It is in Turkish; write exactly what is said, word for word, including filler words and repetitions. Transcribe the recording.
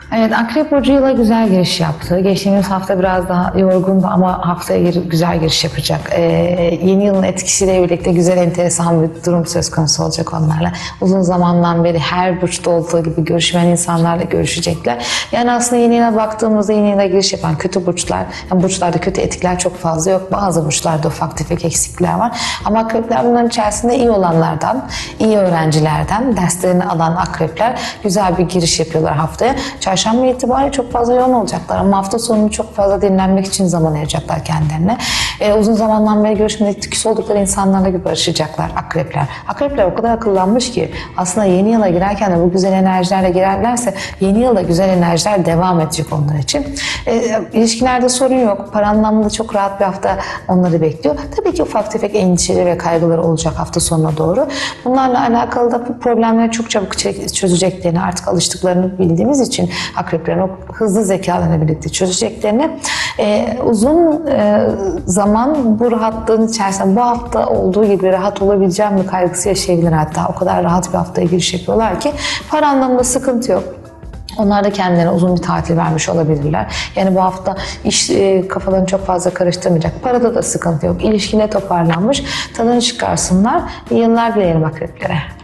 Evet, Akrep Burcu yıla güzel giriş yaptı. Geçtiğimiz hafta biraz daha yorgundu ama haftaya gir, güzel giriş yapacak. Ee, yeni yılın etkisiyle birlikte güzel, enteresan bir durum söz konusu olacak onlarla. Uzun zamandan beri her burçta olduğu gibi görüşmeyen insanlarla görüşecekler. Yani aslında yeni yıla baktığımızda yeni yıla giriş yapan kötü burçlar, yani burçlarda kötü etkiler çok fazla yok. Bazı burçlarda ufak tefek eksiklikler var. Ama akrepler bunların içerisinde iyi olanlardan, iyi öğrencilerden, derslerini alan akrepler güzel bir giriş yapıyorlar haftaya. Çarşamba itibariyle çok fazla yoğun olacaklar ama hafta sonunu çok fazla dinlenmek için zaman ayıracaklar kendilerine. Ee, uzun zamandan beri görüşmede küs oldukları insanlarla gibi barışacaklar akrepler. Akrepler o kadar akıllanmış ki aslında yeni yıla girerken de bu güzel enerjilerle girerlerse yeni yılda güzel enerjiler devam edecek onlar için. Ee, ilişkilerde sorun yok. Para anlamında çok rahat bir hafta onları bekliyor. Tabii ki ufak tefek endişeleri ve kaygıları olacak hafta sonuna doğru. Bunlarla alakalı da bu problemleri çok çabuk çözeceklerini, artık alıştıklarını bildiğimiz için akreplerin o hızlı zekalarla birlikte çözeceklerini, e, uzun e, zaman bu rahatlığın içerisinde bu hafta olduğu gibi rahat olabileceğim bir kaygısı yaşayabilir, hatta o kadar rahat bir haftaya giriş yapıyorlar ki para anlamında sıkıntı yok. Onlar da kendilerine uzun bir tatil vermiş olabilirler. Yani bu hafta iş e, kafalarını çok fazla karıştırmayacak. Parada da sıkıntı yok. İlişkine toparlanmış. Tadını çıkarsınlar. İyi yıllar dileyelim akreplere.